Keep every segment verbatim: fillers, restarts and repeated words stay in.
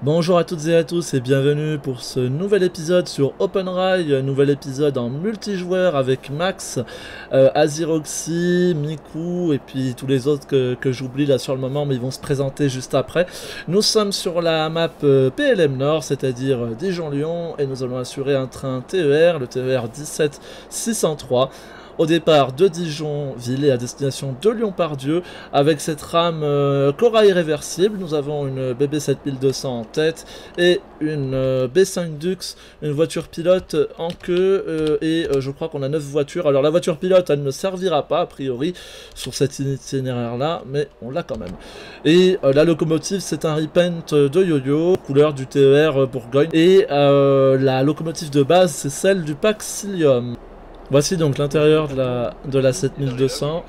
Bonjour à toutes et à tous et bienvenue pour ce nouvel épisode sur OpenRail, nouvel épisode en multijoueur avec Max, euh, Aziroxy, Miku et puis tous les autres que, que j'oublie là sur le moment mais ils vont se présenter juste après. Nous sommes sur la map euh, P L M Nord, c'est-à-dire euh, Dijon-Lyon, et nous allons assurer un train T E R, le T E R dix-sept six cent trois. Au départ de Dijon-Ville et à destination de Lyon-Pardieu. Avec cette rame euh, corail réversible, nous avons une B B sept mille deux cents en tête et une euh, B cinq Dux, une voiture pilote en queue euh, et euh, je crois qu'on a neuf voitures. Alors la voiture pilote, elle ne servira pas a priori sur cet itinéraire là, mais on l'a quand même. Et euh, la locomotive, c'est un repaint de Yo-Yo, couleur du T E R Bourgogne, et euh, la locomotive de base, c'est celle du pack Cilium. Voici donc l'intérieur de la, de la sept mille deux cents.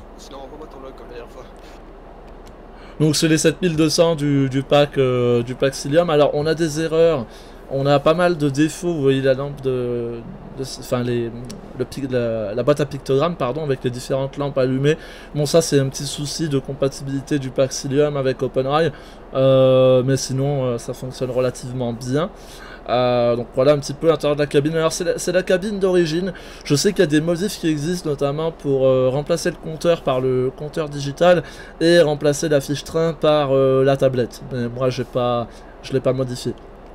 Donc c'est les sept mille deux cents du, du pack euh, du pack Cilium. Alors on a des erreurs, on a pas mal de défauts. Vous voyez la lampe de, de enfin les, le, la, la boîte à pictogrammes pardon, avec les différentes lampes allumées. Bon ça c'est un petit souci de compatibilité du pack Cilium avec OpenRail, euh, mais sinon euh, ça fonctionne relativement bien. Euh, donc voilà un petit peu l'intérieur de la cabine. Alors c'est la, la cabine d'origine. Je sais qu'il y a des modifs qui existent notamment pour euh, remplacer le compteur par le compteur digital et remplacer la fiche train par euh, la tablette. Mais moi j'ai pas, je l'ai pas modifié.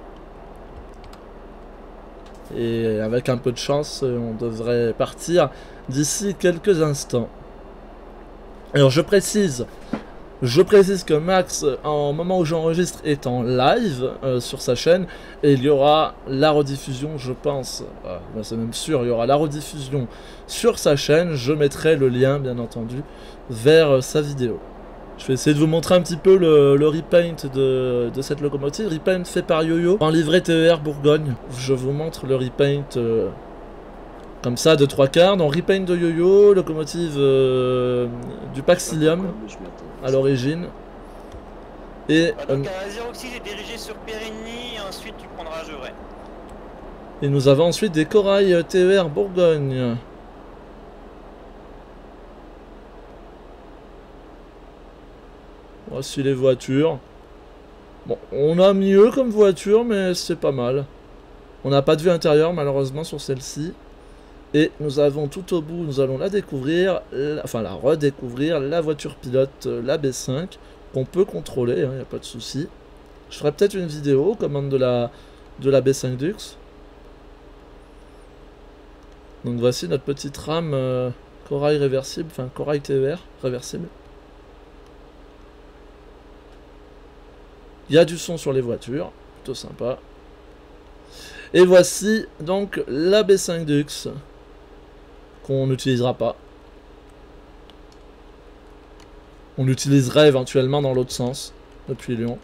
Et avec un peu de chance, on devrait partir d'ici quelques instants. Alors je précise. Je précise que Max, en moment où j'enregistre, est en live euh, sur sa chaîne et il y aura la rediffusion, je pense, euh, ben c'est même sûr, il y aura la rediffusion sur sa chaîne. Je mettrai le lien, bien entendu, vers euh, sa vidéo. Je vais essayer de vous montrer un petit peu le, le repaint de, de cette locomotive. Repaint fait par Yo-Yo en livrée T E R Bourgogne. Je vous montre le repaint euh, comme ça de trois quarts. Donc repaint de Yo-Yo, locomotive euh, du pack Cilium à l'origine. Et ah, donc à Aziroxy, j'ai dirigé sur Périgny et ensuite tu prendras Gevrey. Et nous avons ensuite des corails T E R Bourgogne. Voici les voitures. Bon, on a mieux comme voiture, mais c'est pas mal. On n'a pas de vue intérieure malheureusement sur celle-ci. Et nous avons tout au bout, nous allons la découvrir, la, enfin la redécouvrir, la voiture pilote, la B cinq, qu'on peut contrôler, il hein, n'y a pas de souci. Je ferai peut-être une vidéo aux commandes de la, de la B cinq Dux. Donc voici notre petite rame euh, corail réversible, enfin corail T E R réversible. Il y a du son sur les voitures, plutôt sympa. Et voici donc la B cinq Dux, qu'on n'utilisera pas. On l'utiliserait éventuellement dans l'autre sens, depuis Lyon.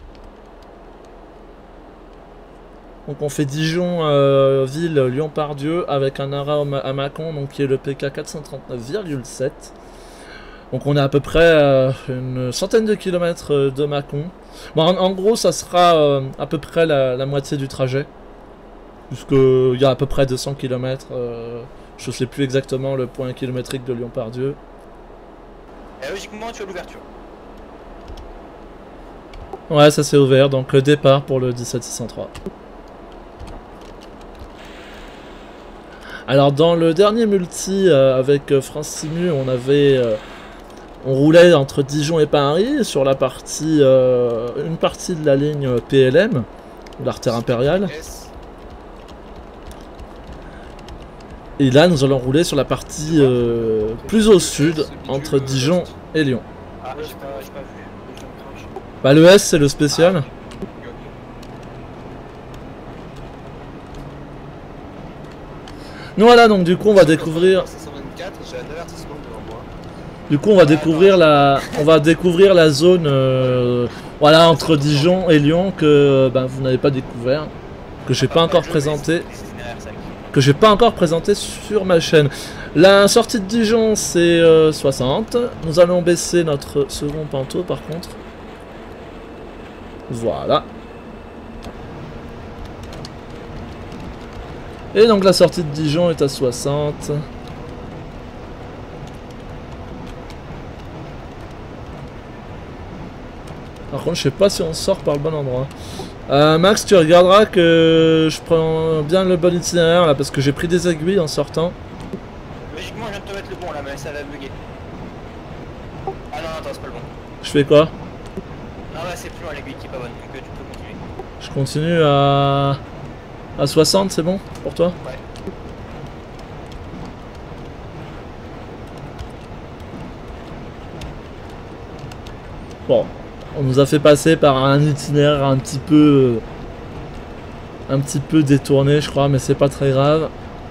Donc on fait Dijon, euh, ville, Lyon-Pardieu, avec un arrêt à Mâcon, donc qui est le P K quatre cent trente-neuf virgule sept. Donc on est à peu près euh, une centaine de kilomètres de Mâcon. Bon, en, en gros, ça sera euh, à peu près la, la moitié du trajet. Puisqu'il y a à peu près deux cents kilomètres. Euh, je sais plus exactement le point kilométrique de Lyon-Pardieu. Et logiquement, tu as l'ouverture. Ouais, ça s'est ouvert. Donc le départ pour le dix-sept six cent trois. Alors dans le dernier multi euh, avec euh, France Simu, on avait... Euh, on roulait entre Dijon et Paris sur la partie... Euh, une partie de la ligne P L M, l'artère impériale. Et là, nous allons rouler sur la partie euh, plus au sud, entre Dijon et Lyon. Ah, j'ai pas, j'ai pas vu. Bah, le S, c'est le spécial. Nous voilà, donc du coup, on va découvrir... Du coup, on va découvrir la, on va découvrir la zone, euh, voilà, entre Dijon et Lyon que ben, vous n'avez pas découvert, que j'ai pas encore présenté. que j'ai pas encore présenté sur ma chaîne. La sortie de Dijon c'est euh, soixante. Nous allons baisser notre second panto par contre. Voilà. Et donc la sortie de Dijon est à soixante. Par contre, je sais pas si on sort par le bon endroit. Euh, Max, tu regarderas que je prends bien le bon itinéraire là parce que j'ai pris des aiguilles en sortant. Logiquement, je viens de te mettre le bon là, mais ça va bugger. Ah non, attends, c'est pas le bon. Je fais quoi? Non, là, c'est plus loin l'aiguille qui est pas bonne, donc euh, tu peux continuer. Je continue à... à soixante, c'est bon pour toi? Ouais. Bon, on nous a fait passer par un itinéraire un petit peu... un petit peu détourné, je crois, mais c'est pas très grave.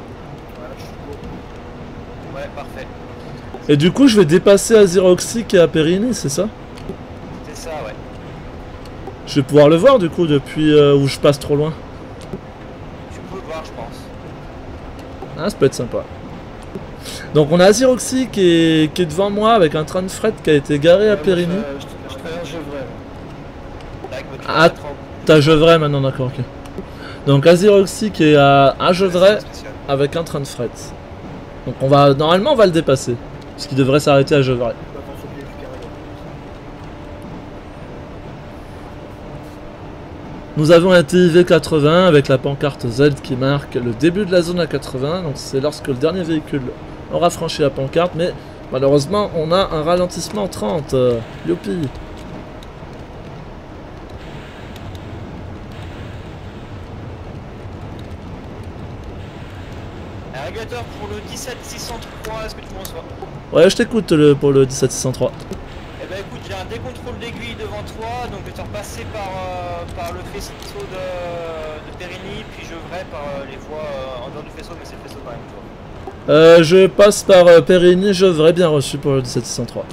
Ouais, parfait. Et du coup, je vais dépasser Aziroxy qui est à Périgny, c'est ça? C'est ça, ouais. Je vais pouvoir le voir du coup depuis euh, où je passe trop loin. Tu peux le voir, je pense. Ah, ça peut être sympa. Donc on a Aziroxy qui est, qui est devant moi avec un train de fret qui a été garé à Périgny. Je, je, je traverse Gevrey. Tac, bah, tu Ah, vas te rendre- t'as Gevrey maintenant, d'accord, ok. Donc Aziroxy qui est à, à Gevrey C'est spécial. avec un train de fret. Donc on va, normalement on va le dépasser. Parce qu'il devrait s'arrêter à Gevrey. Nous avons un T I V quatre-vingts avec la pancarte Z qui marque le début de la zone à quatre-vingts. Donc c'est lorsque le dernier véhicule aura franchi la pancarte. Mais malheureusement on a un ralentissement trente. Euh, youpi. Un régulateur pour le dix-sept six cent trois, est-ce que tu m'en reçois? Ouais, je t'écoute le, pour le dix-sept six cent trois. Eh ben écoute, j'ai un décontrôle d'aiguille devant toi, donc je vais te repasser par, euh, par le faisceau de, de Périgny, puis je vais par euh, les voies euh, en dehors du faisceau, mais c'est le faisceau quand même, tu vois. Euh, je passe par euh, Périgny, je vrai bien reçu pour le dix-sept six cent trois.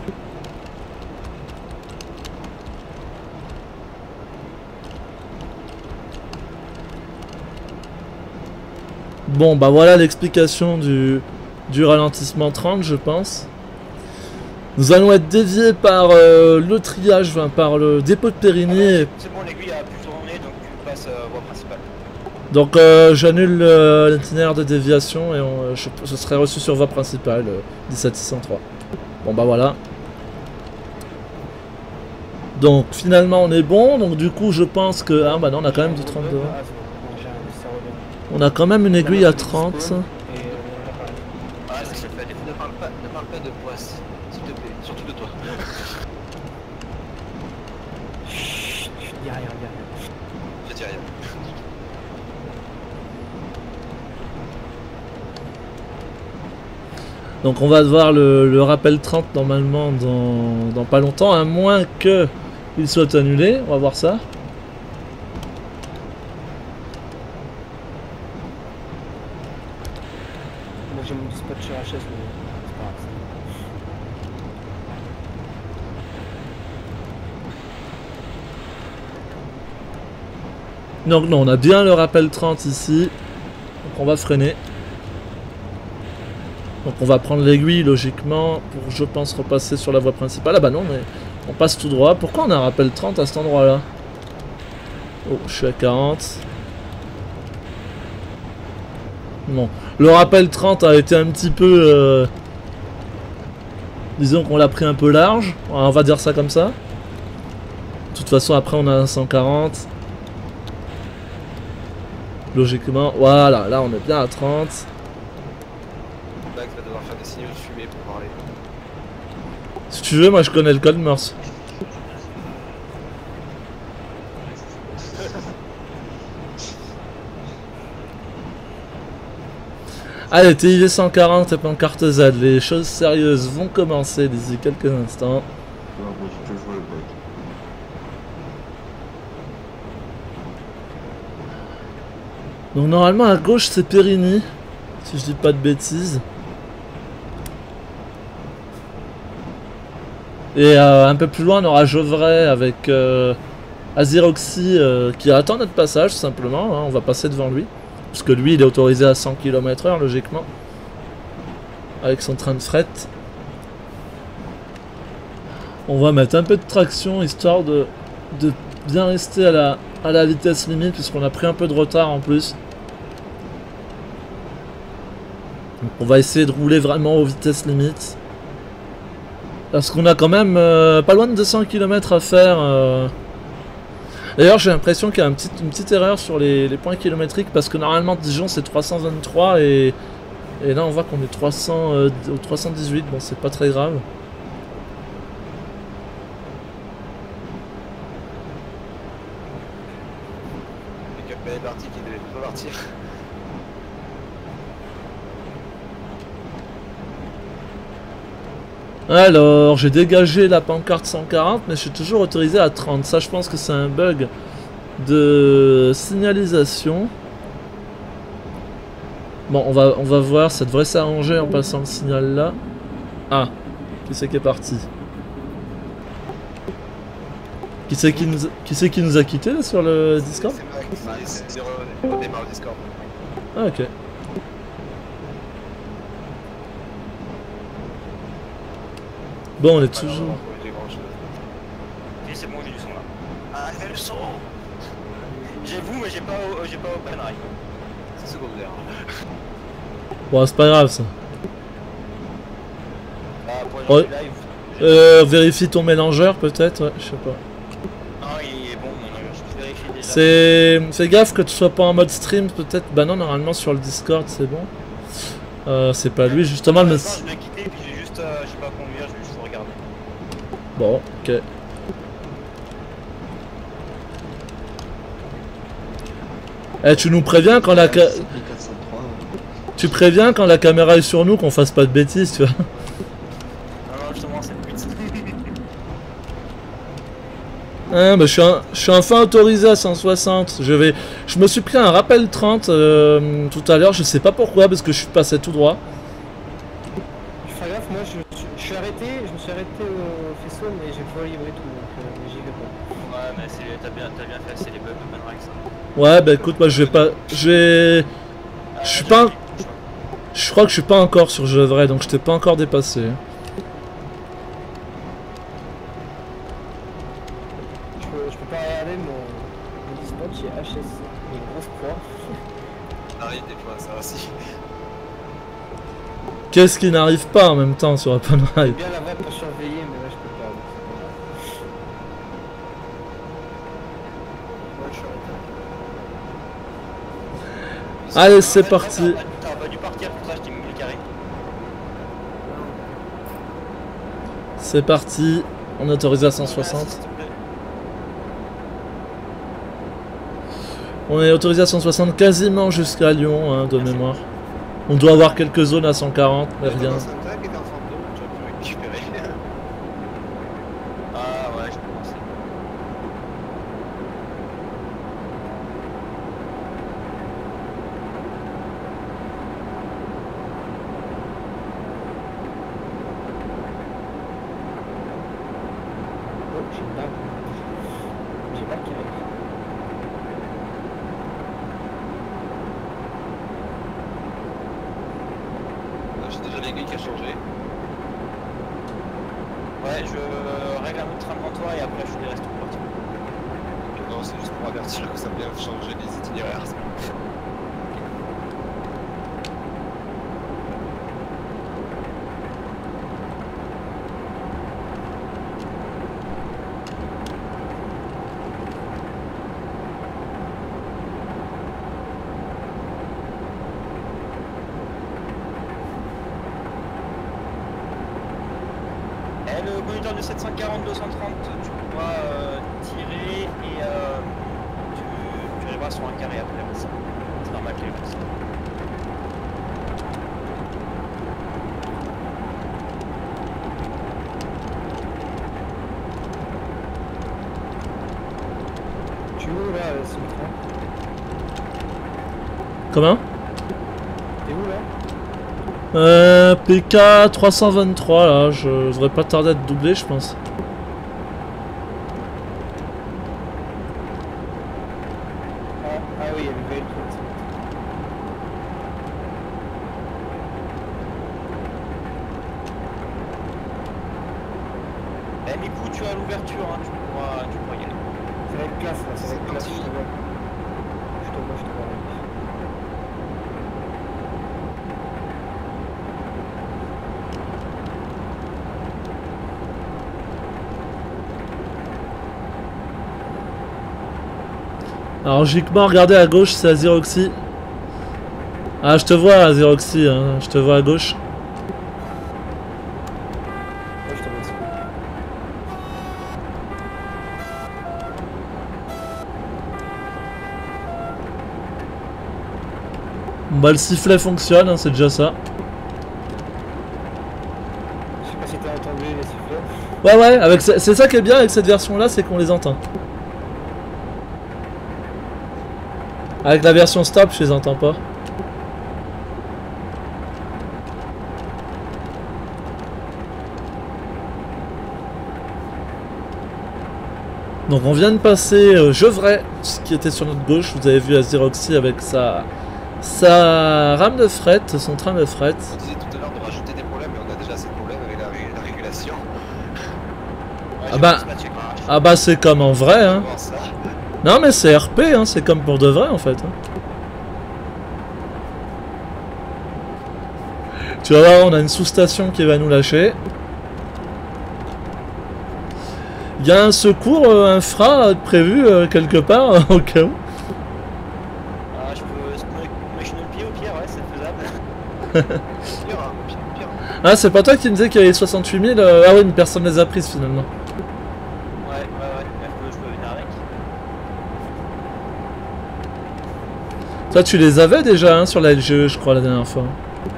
Bon, bah voilà l'explication du, du ralentissement trente, je pense. Nous allons être déviés par euh, le triage, enfin, par le dépôt de Périgny. Et... C'est bon, l'aiguille a pu tourner, donc tu passes euh, voie principale. Donc euh, j'annule euh, l'itinéraire de déviation et on, je, je serai reçu sur voie principale, euh, dix-sept six cent trois. Bon bah voilà. Donc finalement on est bon, donc du coup je pense que... Ah bah non, on a quand même du trente-deux. On a quand même une aiguille à trente. Ah, c'est ce que je fais. Ne parle pas, ne parle pas de poisse, s'il te plaît, surtout de toi. Chut, y'a rien, y'a rien. Je dis rien. Donc on va devoir le, le rappel trente normalement dans, dans pas longtemps, à moins que il soit annulé. On va voir ça. Moi j'ai mon dispatcher H S, mais c'est pas grave. Donc non, on a bien le rappel trente ici. Donc on va freiner. Donc on va prendre l'aiguille logiquement pour, je pense, repasser sur la voie principale. Ah bah non, mais on passe tout droit. Pourquoi on a un rappel trente à cet endroit-là? Oh, je suis à quarante. Bon, le rappel trente a été un petit peu... Euh... Disons qu'on l'a pris un peu large. On va dire ça comme ça. De toute façon, après on a un cent quarante. Logiquement, voilà, là on est bien à trente. Max va devoir faire des signaux de fumée pour parler. Si tu veux, moi je connais le code Morse. Allez, T I V cent quarante et pancarte Z, les choses sérieuses vont commencer d'ici quelques instants. Donc normalement à gauche c'est Périgny, si je dis pas de bêtises. Et euh, un peu plus loin on aura Gevrey avec euh, Aziroxy euh, qui attend notre passage tout simplement, hein, on va passer devant lui. Parce que lui il est autorisé à cent kilomètres heure logiquement. Avec son train de fret. On va mettre un peu de traction histoire de, de bien rester à la, à la vitesse limite puisqu'on a pris un peu de retard en plus. Donc on va essayer de rouler vraiment aux vitesses limites. Parce qu'on a quand même euh, pas loin de deux cents kilomètres à faire. Euh... D'ailleurs, j'ai l'impression qu'il y a un petit, une petite erreur sur les, les points kilométriques parce que normalement Dijon c'est trois cent vingt-trois et, et là on voit qu'on est trois cents, euh, au trois cent dix-huit. Bon, c'est pas très grave. Le Cap est parti qui devait pas partir. Alors, j'ai dégagé la pancarte cent quarante, mais je suis toujours autorisé à trente. Ça, je pense que c'est un bug de signalisation. Bon, on va, on va voir, ça devrait s'arranger en passant le signal là. Ah, qui c'est qui est parti? Qui c'est qui nous, qui c'est qui nous a quitté là sur le Discord? C'est Max, c'est redémarre le Discord. Ah, ok. Bon, on est toujours... Ok, c'est bon, j'ai du son là. Ah, j'ai le son. J'ai vous, mais j'ai pas, j'ai pas Open Rail. C'est secondaire. Bon, c'est pas grave ça. Bah, pour les gens Ouais. du live. Euh, vérifie ton mélangeur peut-être, ouais, je sais pas. Ah, il est bon, non, non, je vérifie déjà. C'est... Fais gaffe que tu sois pas en mode stream peut-être. Bah non, normalement sur le Discord c'est bon. Euh, c'est pas lui justement le... Non, je l'ai quitté, puis j'ai juste, euh, je sais pas conduire, je vais juste regarder. Bon, ok. Eh, tu nous préviens quand la ca... Tu préviens quand la caméra est sur nous qu'on fasse pas de bêtises, tu vois. Non, non, justement, c'est le but. Hein, bah, je suis, un, je suis enfin autorisé à cent soixante. Je vais, je me suis pris un rappel trente euh, tout à l'heure. Je sais pas pourquoi parce que je suis passé tout droit. Fais gaffe, moi je, je, je suis arrêté, je me suis arrêté au faisceau mais j'ai pas livré tout donc euh, j'y vais pas. Ouais, mais c'est- t'as bien, t'as bien fait, c'est les bugs Open Rail ça. Ouais, bah écoute, moi je vais pas, j'ai, je suis pas, je crois que je suis pas encore sur Gevrey, donc je t'ai pas encore dépassé. Je peux, je peux pas regarder mon, mon dispatch, j'ai H S, une grosse croix. Arrive des fois, ça aussi. Qu'est-ce qui n'arrive pas en même temps sur Open Rail? Bien la voie pour surveiller mais là je peux pas. donc Ouais, je suis arrêté. Allez, c'est parti. T'aurais pas dû partir pour ça, je t'ai mis le carré. C'est parti. On est autorisé à cent soixante. On est autorisé à cent soixante quasiment jusqu'à Lyon, hein, de mémoire. On doit avoir quelques zones à cent quarante, mais rien. Dans Santa qui était en fantôme, tu aurais pu récupérer. Ah ouais, je peux penser. Oh, j'ai une barre. J'ai pas le carré. J'ai déjà l'aiguille qui a changé. Ouais, je règle un autre train devant toi et après je te reste tout parti. Non, c'est juste pour avertir que ça vient changer les itinéraires. Et le moniteur de sept cent quarante deux cent trente, tu pourras euh, tirer et euh, tu, tu arriveras sur un carré après. Ça. C'est normal qu'il y ait comme ça. Tu es où là, euh, c'est le train? Comment? T'es où là? Euh, P K trois cent vingt-trois là, je devrais pas tarder à te doubler je pense. Ah, ah oui, il y a le V L trente. Eh Mikou, tu as l'ouverture, hein, tu pourras, tu pourras y aller. Ça va être classe là, ça va être C'est classe, parti. je te vois. Je te vois, je te vois. Alors logiquement, regardez à gauche, c'est Aziroxy. Ah, je te vois Aziroxy, hein. Je te vois à gauche. Ouais, je te remercie. Bah le sifflet fonctionne, hein, c'est déjà ça. Je sais pas si t'as entendu les sifflets. Ouais ouais, avec c'est ça qui est bien avec cette version là, c'est qu'on les entend. Avec la version stop, je les entends pas. Donc on vient de passer euh, Gevrey, ce qui était sur notre gauche. Vous avez vu Aziroxy avec sa, sa rame de fret, son train de fret. On disait tout à l'heure de rajouter des problèmes, mais on a déjà assez de problèmes avec la, ré- la régulation. Ouais, Ah j'ai bah- vu ce match avec Marache. Ah bah c'est comme en vrai, hein. Comment ça? Non mais c'est R P, hein, c'est comme pour de vrai en fait. hein. Tu vas voir, on a une sous-station qui va nous lâcher. Il y a un secours euh, infra prévu euh, quelque part au cas où. Ah, je peux me machiner le pied au pire, ouais, c'est faisable. Pire, hein, pire, pire. Ah c'est pas toi qui me disais qu'il y avait soixante-huit mille euh, ah oui, une personne les a prises finalement. Ouais, ouais, ouais, je peux, je peux venir avec. Toi tu les avais déjà hein, sur la L G E je crois la dernière fois.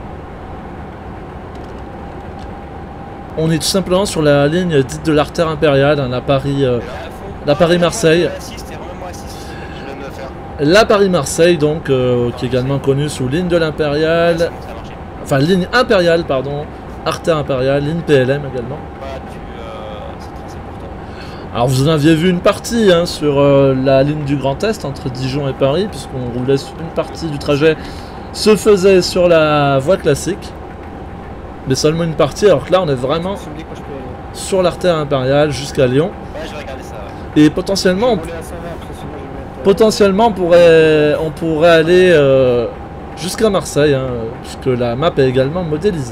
On est tout simplement sur la ligne dite de l'artère impériale, hein, la Paris, euh, la Paris-Marseille. Je viens de le faire. La Paris-Marseille donc, euh, qui est également connue sous ligne de l'impériale, Ça a marché. enfin ligne impériale pardon, artère impériale, ligne P L M également. Voilà, tu. Euh, c'est très important. Alors vous en aviez vu une partie hein, sur euh, la ligne du Grand Est entre Dijon et Paris, puisqu'on roulait sur une partie du trajet se faisait sur la voie classique. Mais seulement une partie, alors que là on est vraiment Tu me dis quand je peux aller. sur l'artère impériale jusqu'à Lyon. Ouais, je vais regarder ça. Ouais. Et potentiellement, on, Je vais rouler à cent vingt, parce que sinon je vais mettre, euh, potentiellement on, pourrait, on pourrait aller euh, jusqu'à Marseille, hein, puisque la map est également modélisée.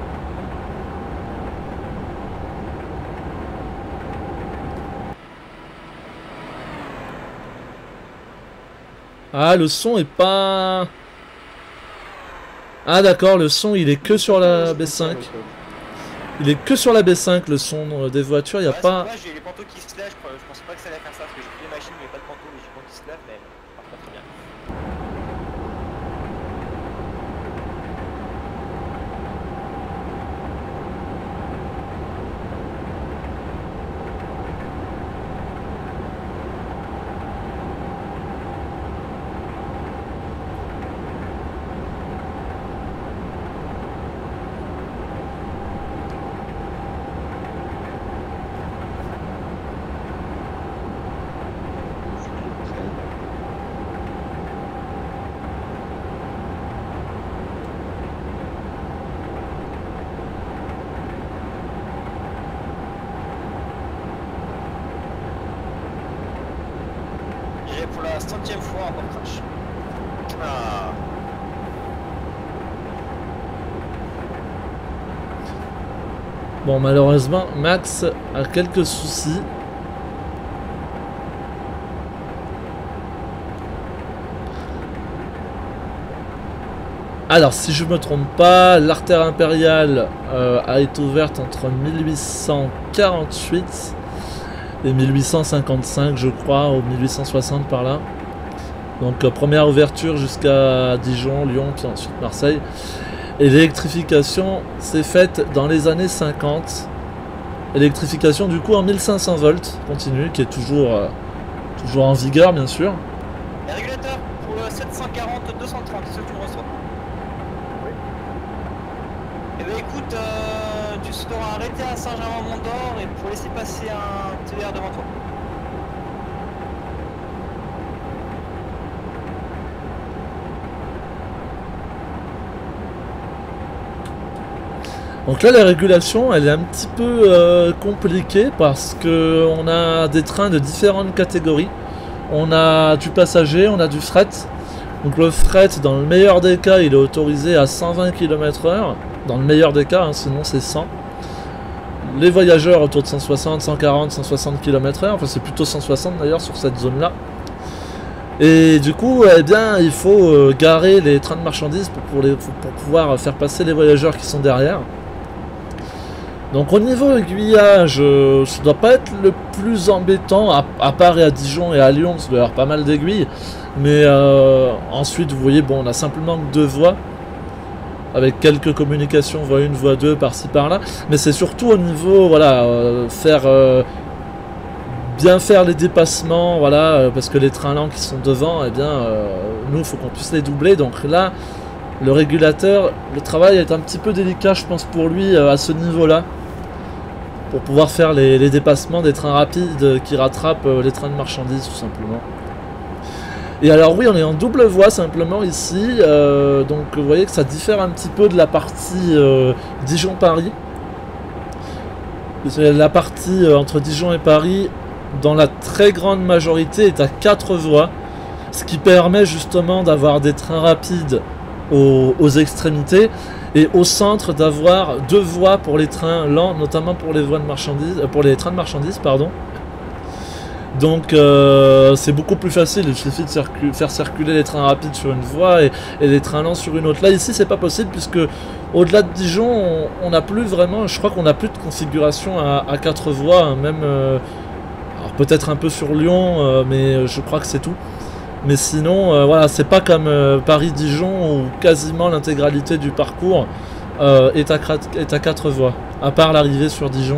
Ah, le son est pas... Ah d'accord, le son il est que sur la B cinq. Il est que sur la B cinq le son euh, des voitures, il n'y a Ouais, pas... c'est dommage, j'ai les pantoufles qui se lèvent, je, crois- je pensais pas que ça allait faire ça, parce que j'ai pris les machines, mais il n'y a pas de pantoufles, mais j'ai pas qui se lèvent, mais par contre, très bien. J'ai pour la centième fois encore crash. Ah. Bon malheureusement Max a quelques soucis. Alors si je me trompe pas, l'artère impériale euh, a été ouverte entre mille huit cent quarante-huit et mille huit cent cinquante-cinq je crois, ou mille huit cent soixante par là. Donc euh, première ouverture jusqu'à Dijon, Lyon, puis ensuite Marseille. Et l'électrification s'est faite dans les années cinquante. Électrification du coup en mille cinq cents volts continue, qui est toujours, euh, toujours en vigueur bien sûr. Les régulateurs pour le sept cent quarante deux cent trente, c'est ce que tu me reçois. Oui. Eh ben écoute, euh, tu seras arrêté à Saint-Germain-Mont-d'Or et pour laisser passer un T V R devant toi. Donc là la régulation elle est un petit peu euh, compliquée parce que on a des trains de différentes catégories. On a du passager, on a du fret. Donc le fret dans le meilleur des cas il est autorisé à cent vingt kilomètres heure. Dans le meilleur des cas, hein, sinon c'est cent. Les voyageurs autour de cent soixante, cent quarante, cent soixante kilomètres heure. Enfin c'est plutôt cent soixante d'ailleurs sur cette zone là. Et du coup, eh bien, il faut euh, garer les trains de marchandises pour, pour, les, pour pouvoir faire passer les voyageurs qui sont derrière. Donc au niveau aiguillage, euh, ça doit pas être le plus embêtant, à, à part et à Dijon et à Lyon, ça doit y avoir pas mal d'aiguilles. Mais euh, ensuite, vous voyez, bon, on a simplement deux voies, avec quelques communications, voie un, voie deux, par-ci, par-là. Mais c'est surtout au niveau, voilà, euh, faire... Euh, bien faire les dépassements, voilà, euh, parce que les trains lents qui sont devant, eh bien, euh, nous, il faut qu'on puisse les doubler. Donc là, le régulateur, le travail est un petit peu délicat, je pense, pour lui, euh, à ce niveau-là, pour pouvoir faire les, les dépassements des trains rapides qui rattrapent euh, les trains de marchandises, tout simplement. Et alors oui, on est en double voie simplement ici, euh, donc vous voyez que ça diffère un petit peu de la partie euh, Dijon-Paris. La partie euh, entre Dijon et Paris, dans la très grande majorité, est à quatre voies, ce qui permet justement d'avoir des trains rapides aux, aux extrémités, et au centre d'avoir deux voies pour les trains lents, notamment pour les voies de marchandises, pour les trains de marchandises, pardon. Donc euh, c'est beaucoup plus facile, il suffit de circu faire circuler les trains rapides sur une voie et, et les trains lents sur une autre. Là ici c'est pas possible puisque au-delà de Dijon on n'a plus vraiment, je crois qu'on n'a plus de configuration à, à quatre voies, hein, même euh, alors peut-être un peu sur Lyon, euh, mais je crois que c'est tout. Mais sinon euh, voilà, c'est pas comme euh, Paris-Dijon où quasiment l'intégralité du parcours euh, est, à, est à quatre voies, à part l'arrivée sur Dijon.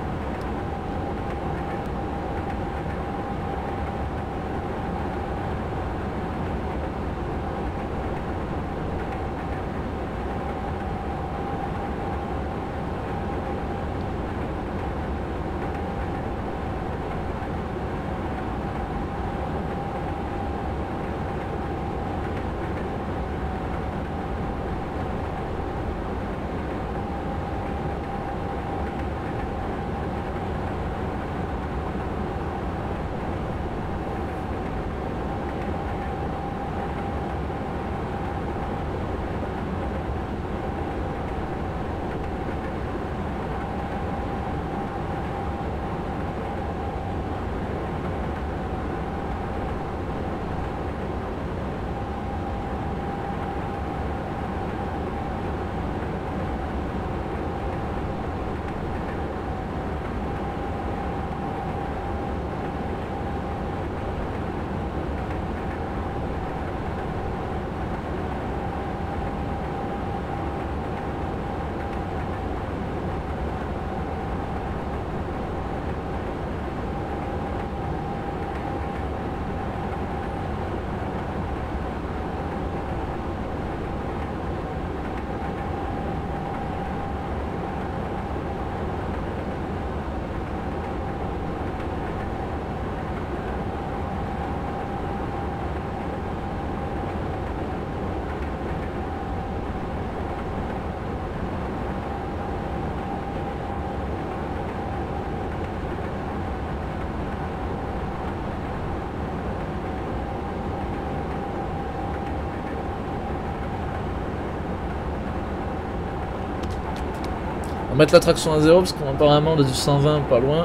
On va mettre la traction à zéro parce qu'apparemment on a du cent vingt pas loin.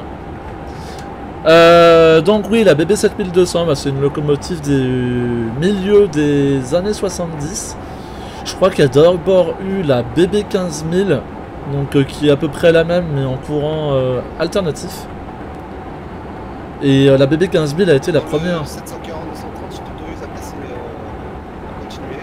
Euh, donc oui, la B B sept mille deux cents, bah, c'est une locomotive du milieu des années soixante-dix. Je crois qu'il y a d'abord eu la B B quinze mille, donc euh, qui est à peu près la même mais en courant euh, alternatif. Et euh, la B B quinze mille a été la première. sept cent quarante deux cent trente, je t'autorise à passer euh, à continuer.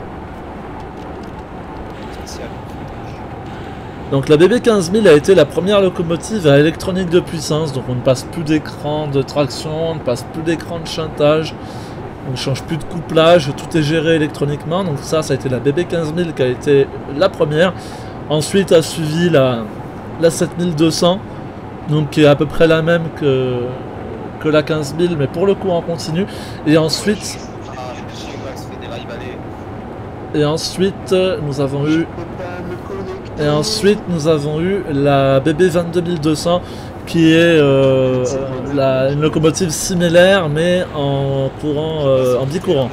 Spécial. Donc la B B quinze mille a été la première locomotive à électronique de puissance, donc on ne passe plus d'écran de traction, on ne passe plus d'écran de chantage, on ne change plus de couplage, tout est géré électroniquement, donc ça, ça a été la B B quinze mille qui a été la première. Ensuite a suivi la, la sept mille deux cents, donc qui est à peu près la même que, que la quinze mille, mais pour le coup en continu, et ensuite... Ah, Max fait des rails balais. Et ensuite, nous avons eu... Et ensuite, nous avons eu la B B vingt-deux mille deux cents, qui est euh, la, une locomotive similaire, mais en courant, euh, en bicourant.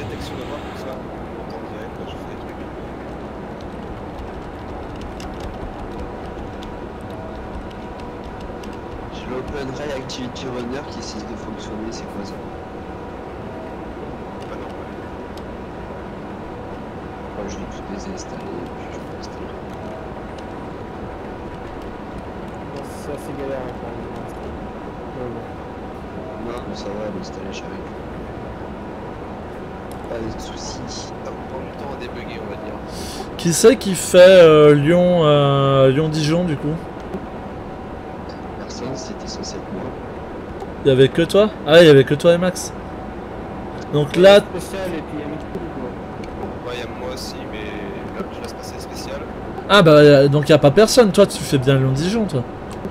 J'ai l'Open Rail Activity Runner qui cesse de fonctionner, c'est quoi ça? je vais tout désinstaller et puis je vais rester. C'est assez galère hein, quand même. Non, mais ça va, l'installer, j'arrive. Pas de soucis. Ça va prendre du temps à débugger, on va dire. Qui c'est qui fait euh, Lyon, euh, Lyon-Dijon du coup? Personne, c'était censé être moi. Il y avait que toi? Ah, il y avait que toi et Max. Donc là, Spécial et puis il y a Miku, quoi. Ouais, il y a moi aussi, mais là, je laisse passer le spécial. ah bah euh, donc il y a pas personne. Toi, tu fais bien Lyon-Dijon, toi.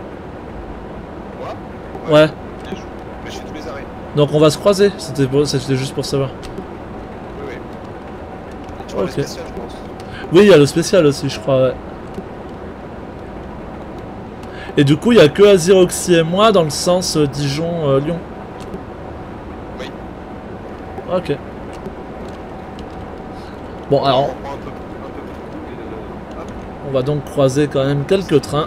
Moi Ouais. Mais je fais tous les arrêts. Donc on va se croiser. C'était pour- c'était juste pour savoir. Oui, oui. Et tu vois Ok. le spécial, je pense. Oui, il y a le spécial aussi, je crois. Ouais. Et du coup, il y a que Aziroxy et moi dans le sens euh, Dijon-Lyon. Oui. Ok. Bon, alors, On prend un peu, un peu plus et euh, hop. on va donc croiser quand même quelques trains.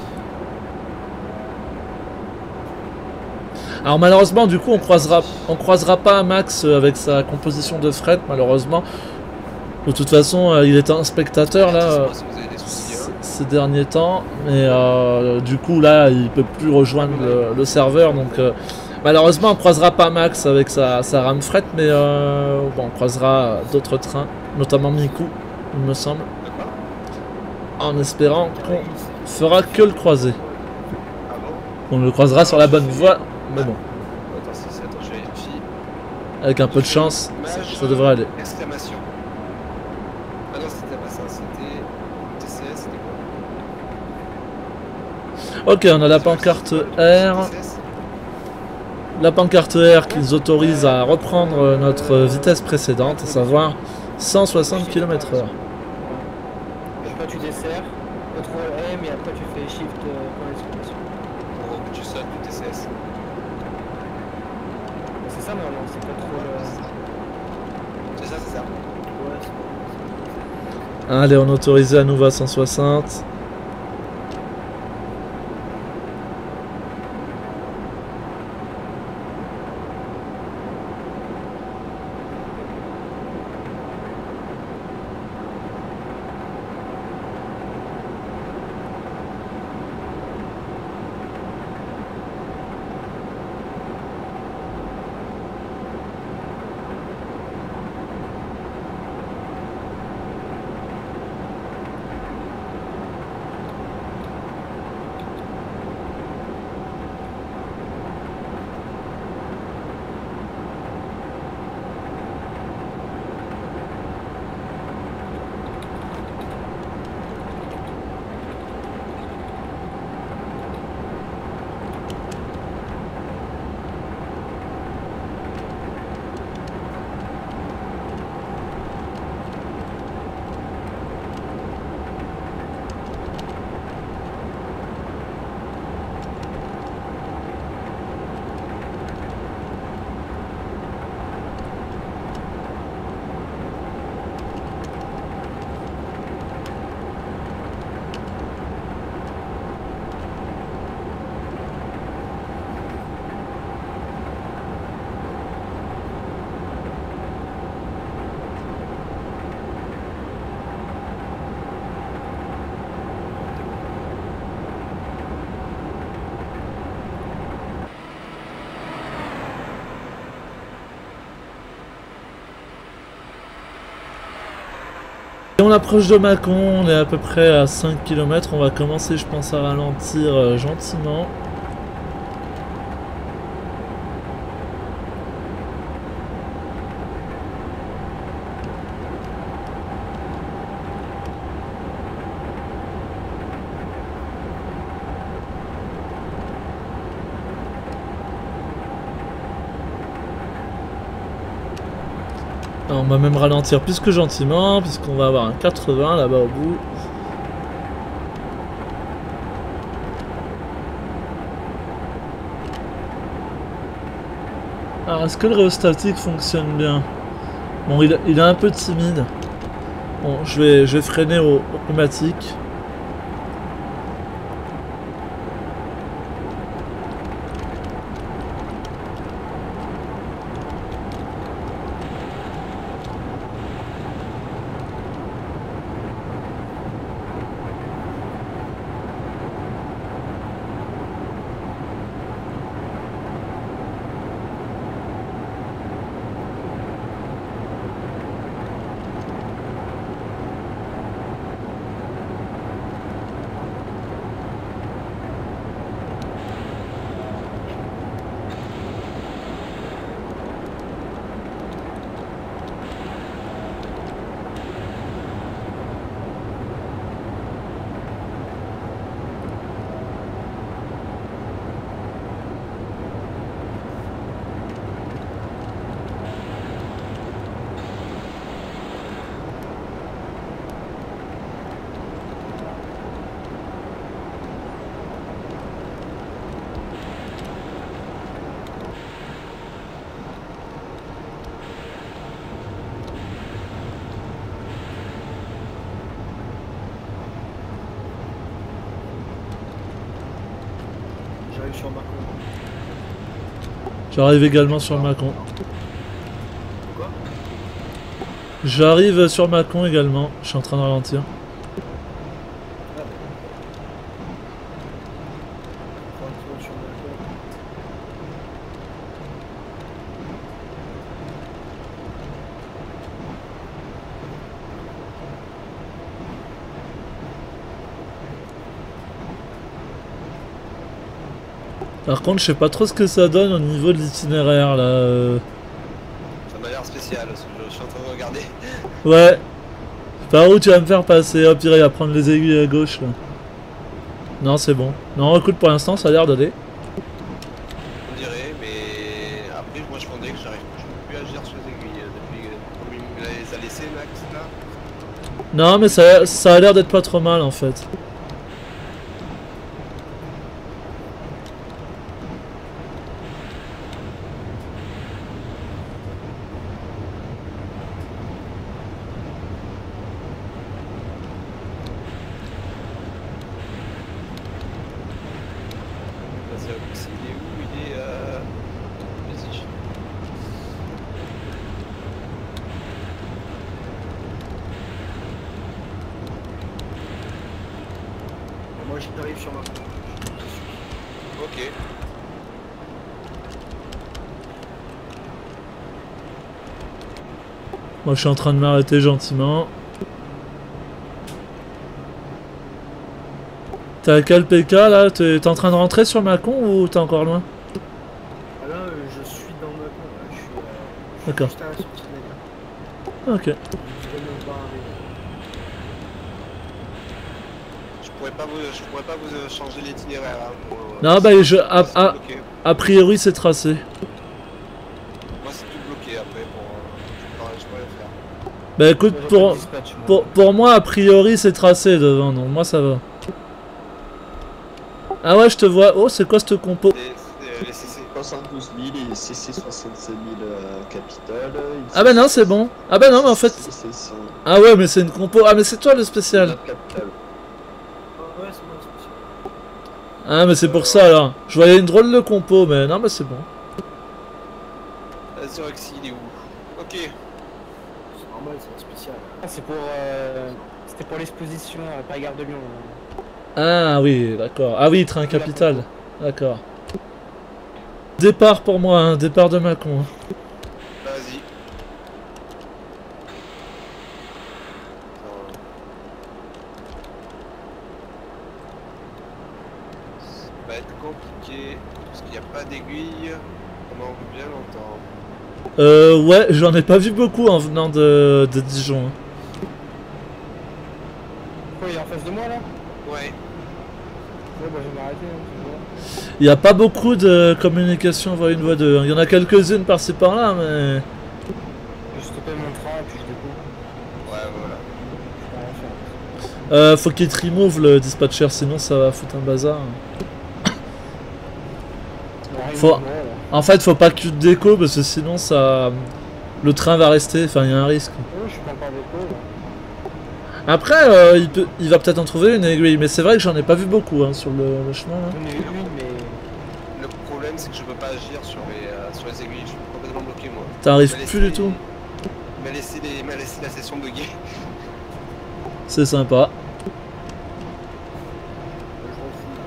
Alors malheureusement, du coup, on croisera, on croisera pas Max avec sa composition de fret, malheureusement. De toute façon, euh, il est un spectateur là euh, Dites-moi si vous avez des soucis, c- hein. ces derniers temps, mais euh, du coup là, il peut plus rejoindre le, le serveur, donc euh, malheureusement, on croisera pas Max avec sa, sa rame fret, mais euh, bon, on croisera d'autres trains, notamment Miku, il me semble, en espérant qu'on fera que le croiser. Ah bon? On le croisera sur la bonne voie, mais bon, Attends, si, si, attends, je vérifie. avec un peu de chance, ça, ça devrait aller. Exclamation. Ah non, c'était pas ça, c'était T C S, c'était quoi? Ok, on a la pancarte R. T C S. La pancarte R qui nous autorise à reprendre notre vitesse précédente, à savoir cent soixante kilomètres heure. Après tu desserres, contrôle M et après tu fais shift euh, point d'exclamation. Bon, tu sautes du T C S. C'est ça normalement, c'est contrôle. Euh... C'est ça, c'est ça. Ouais, c'est Allez, on autorise à nouveau à cent soixante. Et on approche de Mâcon, on est à peu près à cinq kilomètres, on va commencer je pense à ralentir euh, gentiment. Alors, on va même ralentir plus que gentiment, puisqu'on va avoir un quatre-vingts là-bas au bout. Alors, est-ce que le rhéostatique fonctionne bien? Bon, il, il est un peu timide. Bon, je vais, je vais freiner au, au pneumatique. J'arrive sur Macron. J'arrive également sur Macon. Quoi? J'arrive sur Macon également. Je suis en train de ralentir. Ah d'accord. Tranquillement sur Macron. Par contre, je sais pas trop ce que ça donne au niveau de l'itinéraire là. euh. Ça m'a l'air spécial, parce que je suis en train de regarder. Ouais. Par où tu vas me faire passer? Hop, il va prendre les aiguilles à gauche là. Non, c'est bon. Non, écoute, pour l'instant, ça a l'air d'aller. On dirait, mais après, moi je pensais que j'arrive je peux plus agir sur les aiguilles euh, depuis comme il me les a laissés, Max, là. Non, mais ça, ça a l'air d'être pas trop mal en fait. Vas-y, Roxy, il est où? Il est euh... Vas-y. Moi j'arrive sur ma Ok. Moi, je suis en train de m'arrêter gentiment. T'as quel P K là? T'es en train de rentrer sur Macon ou t'es encore loin? Ah là, euh, je suis dans ma cour, là. Je suis, euh, je suis D'accord. juste à la sortie de la gare. Ok. Je vais même pas arriver. Je pourrais pas vous, je pourrais pas vous euh, changer l'itinéraire. Hein, pour, euh, Non, bah, je, a, c'est a, bloqué. a priori, c'est tracé. Moi c'est tout bloqué après pour. Euh, je pourrais rien faire. Bah, écoute, Moi, j'ai pas pour, de dispatch, moi. pour, pour moi, a priori, c'est tracé devant, donc moi, ça va. Ah ouais, je te vois. Oh, c'est quoi cette compo? Les, les, les C C. soixante-douze mille et C C soixante-sept mille euh, Capitole. Ah bah non, c'est bon. Ah bah non, mais en fait... C'est son... Ah ouais, mais c'est une compo. Ah, mais c'est toi le spécial. notre Capitole. Ouais, c'est moi, c'est possible. Ah, mais c'est pour ça, alors. Je voyais une drôle de compo, mais non, mais c'est bon. Vas-y, Roxy, il est où? Ok. C'est normal, c'est un spécial. Ah, c'est pour. Euh... C'était pour l'exposition à Paris Gare de Lyon. Ah oui, d'accord. Ah oui, train capital. D'accord. Départ pour moi, hein. Départ de Macon. hein. Vas-y. Ça va être compliqué parce qu'il n'y a pas d'aiguille pendant bien longtemps. Euh, ouais, j'en ai pas vu beaucoup en venant de, de Dijon. hein. Quoi, il est en face de moi là? Ouais. Ouais, bah je vais m'arrêter. Hein, c'est bon. Il y a pas beaucoup de communication voie une voie deux. hein. Il y en a quelques-unes par-ci par-là, mais... Je stoppais mon train et puis je découvre. Ouais, voilà. Je peux rien faire. Euh, faut qu'il te remove le dispatcher, sinon ça va foutre un bazar. On arrive Faut- au moment, là. En fait, faut pas que tu te déco, parce que sinon ça... Le train va rester, enfin il y a un risque. Ouais, je suis pas encore déco. Là. Après, euh, il, peut, il va peut-être en trouver une aiguille, mais c'est vrai que j'en ai pas vu beaucoup hein, sur le, le chemin. là. J'en ai eu une, mais. Le problème, c'est que je peux pas agir sur les, euh, sur les aiguilles. Je suis complètement bloqué, moi. T'arrives Il m'a plus laissé- du tout. Il m'a laissé, les- il m'a laissé la session buggée. C'est sympa. Je m'en fous.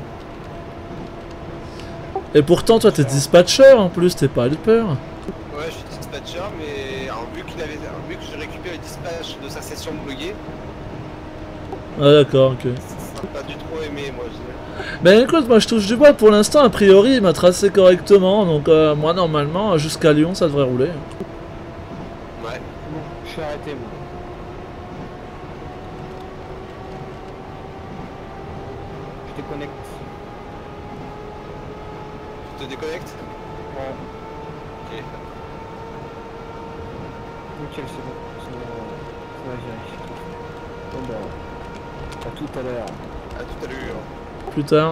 Et pourtant, toi, t'es dispatcher en plus, t'es pas helper. Ouais, je suis dispatcher, mais en vu qu'il avait, en vu que j'ai récupéré le dispatch de sa session buggée, Ah d'accord, ok. ça m'a pas du tout aimé, moi. Je... Ben écoute, moi je touche du bois pour l'instant, a priori il m'a tracé correctement, donc euh, moi normalement jusqu'à Lyon ça devrait rouler. Ouais. Bon, je suis arrêté, moi. Je déconnecte. Tu te déconnectes? Ouais. Ok. Nickel, c'est bon. C'est bon. Ça va gérer. Bon bah. À tout à l'heure. À tout à l'heure. Plus tard.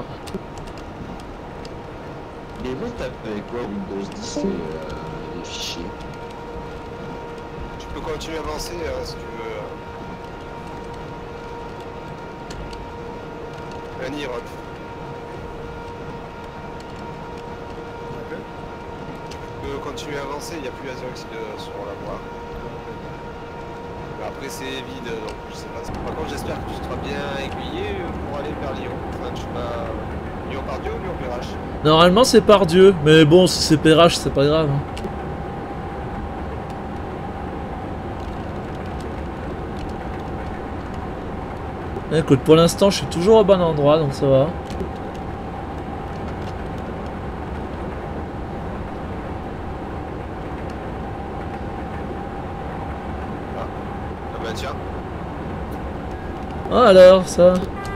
Les votes avec quoi Windows dix et euh, les fichiers? Tu peux continuer à avancer hein, si tu veux. Un Irok. veux continuer à avancer, il n'y a plus Aziroxy sur la voie. Mais après c'est vide, donc je sais pas. Par contre j'espère que tu seras bien aiguillé pour aller vers Lyon. Enfin je sais pas. Lyon par Dieu ou Lyon Perrache? Normalement c'est par Dieu, mais bon si c'est Perrache c'est pas grave. Hein. Écoute, pour l'instant je suis toujours au bon endroit donc ça va. Ah bah tiens. Ah alors ça.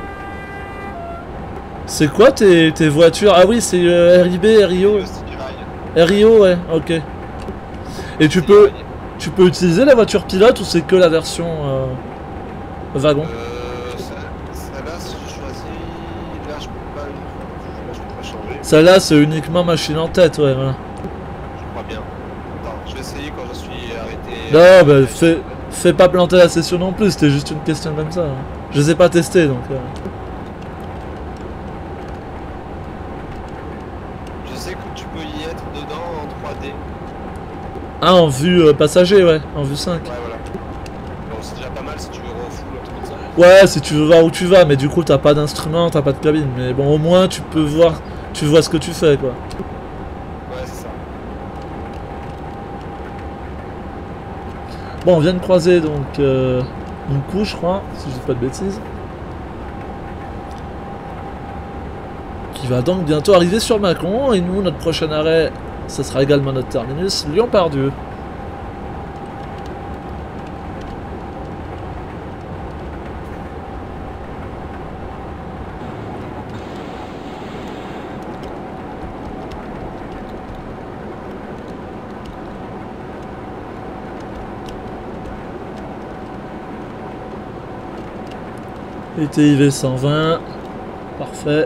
C'est quoi tes, tes voitures? Ah oui c'est euh, R I B, R I O. R I O ouais, ok. Et tu peux, tu peux utiliser la voiture pilote ou c'est que la version euh, wagon? Euh, Celle-là, si je choisis, là je peux pas, là, je peux pas changer. Celle-là c'est uniquement machine en tête, ouais voilà. Je crois bien. Attends, je vais essayer quand je suis arrêté. Non bah fais, fais pas planter la session non plus, c'était juste une question comme ça. Hein. Je les ai pas testés donc. Euh... Je sais que tu peux y être dedans en trois D. Ah en vue euh, passager ouais, en vue cinq. Ouais voilà. Bon c'est déjà pas mal si tu veux refull un truc comme ça. Ouais si tu veux voir où tu vas, mais du coup t'as pas d'instrument, t'as pas de cabine. Mais bon au moins tu peux voir, tu vois ce que tu fais quoi. Ouais c'est ça. Bon on vient de croiser donc euh, une couche je crois, si je dis pas de bêtises. Qui va donc bientôt arriver sur Mâcon et nous notre prochain arrêt ce sera également notre terminus, Lyon-Pardieu. E T I V cent vingt, parfait.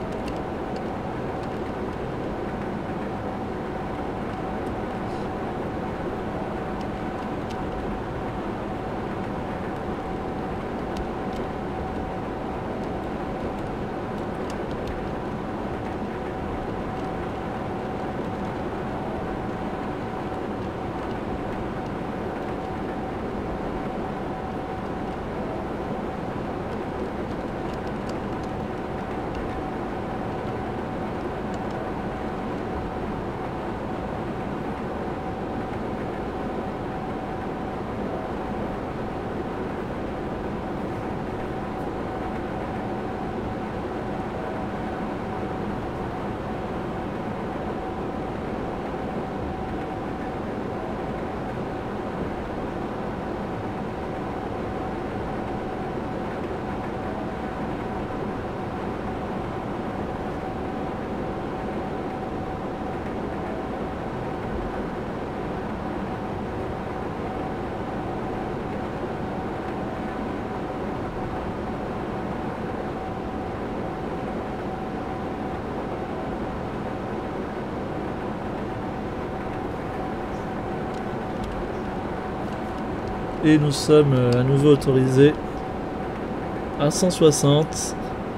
Et nous sommes à nouveau autorisés à cent soixante.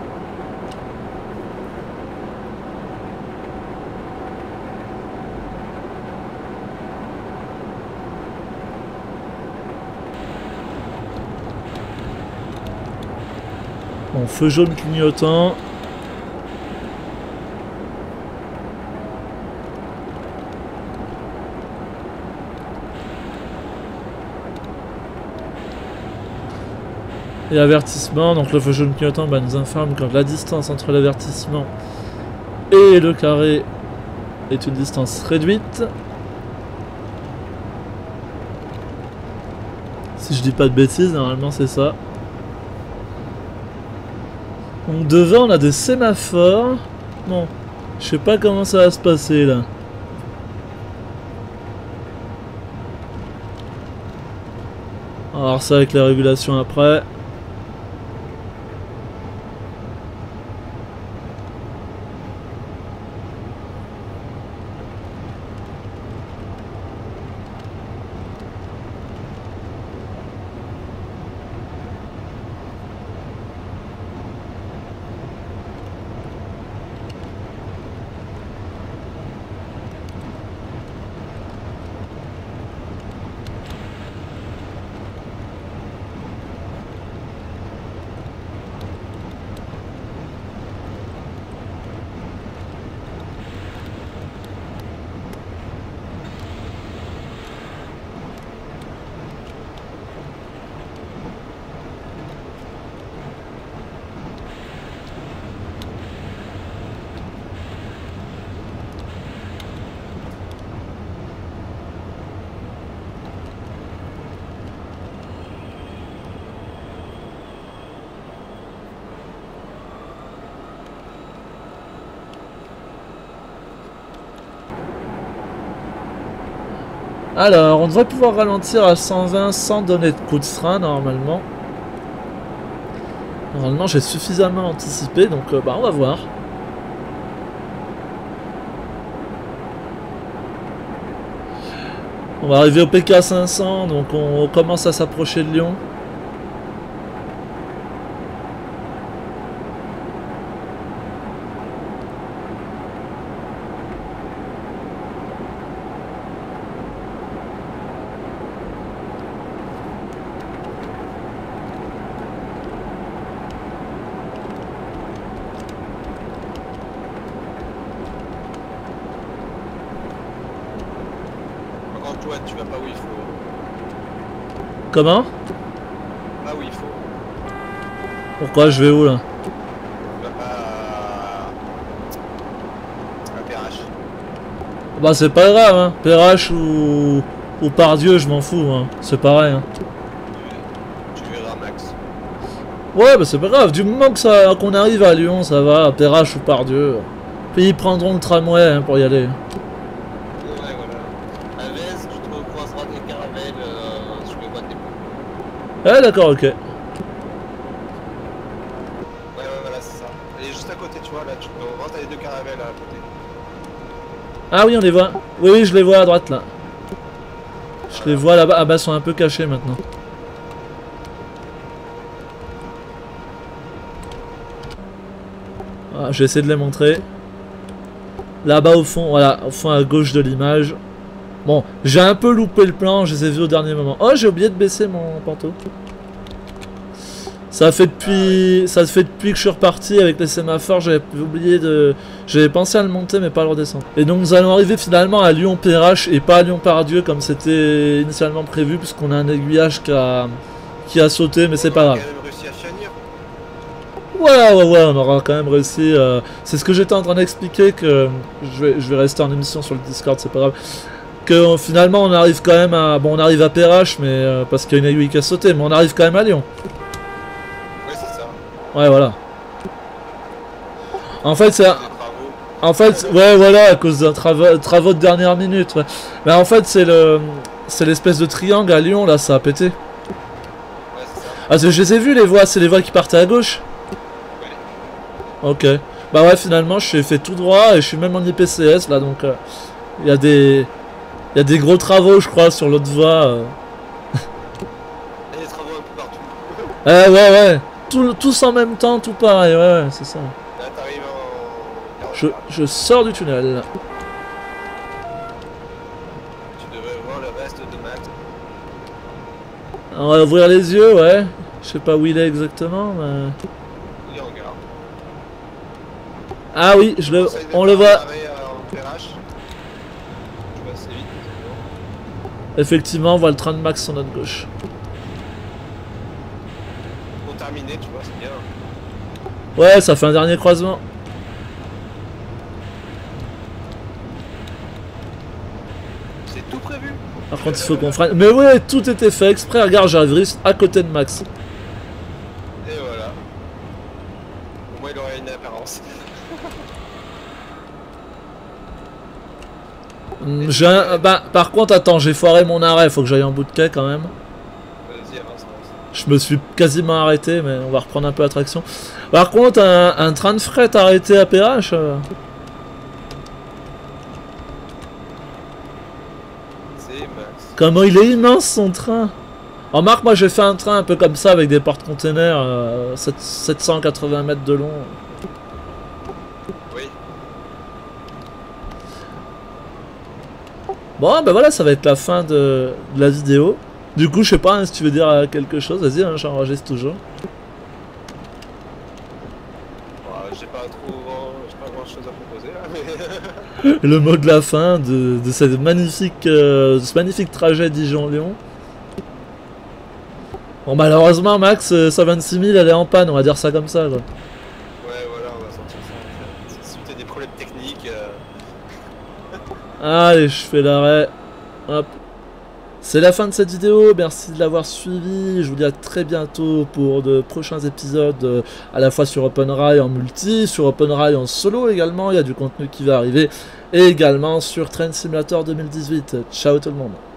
Bon, feu jaune clignotant. Et avertissement, donc le feu jaune clignotant bah, nous informe que la distance entre l'avertissement et le carré est une distance réduite. Si je dis pas de bêtises, normalement c'est ça. Donc devant on a des sémaphores. Bon, je sais pas comment ça va se passer là. On va voir ça avec la régulation après. Alors, on devrait pouvoir ralentir à cent vingt sans donner de coup de frein normalement. Normalement, j'ai suffisamment anticipé, donc euh, bah, on va voir. On va arriver au P K cinq cents, donc on commence à s'approcher de Lyon. Toi, tu vas pas où il faut. Comment? Pas où il faut. Pourquoi je vais où là? Tu vas pas à Perrache. Bah c'est pas grave, hein. Perrache ou... ou Pardieu, je m'en fous, hein. C'est pareil. Hein. Tu, tu verras Max. Ouais, bah c'est pas grave. Du moment que ça qu'on arrive à Lyon, ça va. Perrache ou Pardieu. Puis ils prendront le tramway hein, pour y aller. Ah d'accord, ok. Ouais, ouais, voilà, c'est ça. Elle est juste à côté, tu vois, là, tu peux voir, t'as les deux caravelles à côté. Ah oui, on les voit. Oui, oui, je les vois à droite, là. Je les vois là-bas. Ah bah, ils sont un peu cachés, maintenant. Ah, je vais essayer de les montrer. Là-bas, au fond, voilà, au fond, à gauche de l'image. Bon, j'ai un peu loupé le plan, je les ai vus au dernier moment. Oh, j'ai oublié de baisser mon panneau. Ça fait depuis, ça fait depuis que je suis reparti avec les sémaphores, j'avais oublié de, j'avais pensé à le monter mais pas à le redescendre. Et donc nous allons arriver finalement à Lyon-Perrache et pas à Lyon-Pardieu comme c'était initialement prévu puisqu'on a un aiguillage qui a, qui a sauté mais c'est pas grave. On a quand même réussi à finir. Ouais, ouais, ouais, on aura quand même réussi. Euh, c'est ce que j'étais en train d'expliquer que je vais, je vais rester en émission sur le Discord, c'est pas grave. Que finalement on arrive quand même à... Bon on arrive à Perrache mais euh, parce qu'il y a une aiguille qui a sauté, mais on arrive quand même à Lyon. Ouais c'est ça. Ouais voilà. En fait c'est... En fait, ouais voilà, à cause d'un travaux, travaux de dernière minute, ouais. Mais en fait c'est le... C'est l'espèce de triangle à Lyon là, ça a pété. Ouais c'est ça. Ah je les ai vus les voies, c'est les voies qui partaient à gauche. Ouais. Ok. Bah ouais finalement je suis fait tout droit et je suis même en I P C S là donc... Il euh, y a des... Il y a des gros travaux, je crois, sur l'autre voie. Euh. Il y a des travaux un peu partout. Ouais, ouais, ouais. Tout, tous en même temps, tout pareil, ouais, ouais, c'est ça. Là, t'arrives en... Je, je sors du tunnel. Tu devrais voir le reste de Max. On va ouvrir les yeux, ouais. Je sais pas où il est exactement, mais... Il est en gare. Ah oui, je le, on le voit. Effectivement, on voit le train de Max sur notre gauche. Pour terminer, tu vois, c'est bien. Ouais, ça fait un dernier croisement. C'est tout prévu. Par contre, il faut qu'on freine. Mais ouais, tout était fait exprès. Regarde, j'arrive juste à côté de Max. Et voilà. Au moins, il aurait une apparence. J'ai un... Bah, par contre, attends, j'ai foiré mon arrêt. Faut que j'aille en bout de quai quand même. Vas-y, avance, avance. Je me suis quasiment arrêté, mais on va reprendre un peu la traction. Par contre, un, un train de fret arrêté à Perrache. Euh... C'est Max. Comment il est immense son train. Remarque, moi j'ai fait un train un peu comme ça avec des porte-containers, euh, sept cent quatre-vingts mètres de long. Oui. Bon, ben voilà, ça va être la fin de, de la vidéo. Du coup, je sais pas hein, si tu veux dire quelque chose, vas-y, hein, j'enregistre toujours. Ouais, j'ai pas trop, j'ai pas grand chose à proposer là, mais... Le mot de la fin de, de, cette magnifique, euh, de ce magnifique trajet Dijon-Lyon. Bon, malheureusement, Max, euh, sa vingt-six mille, elle est en panne, on va dire ça comme ça, quoi. Ouais, voilà, on va sortir ça. C'est suite à des problèmes techniques. Euh... Allez, je fais l'arrêt. Hop. C'est la fin de cette vidéo, merci de l'avoir suivi, je vous dis à très bientôt pour de prochains épisodes euh, à la fois sur OpenRail en multi, sur OpenRail en solo également, il y a du contenu qui va arriver, et également sur Train Simulator deux mille dix-huit. Ciao tout le monde.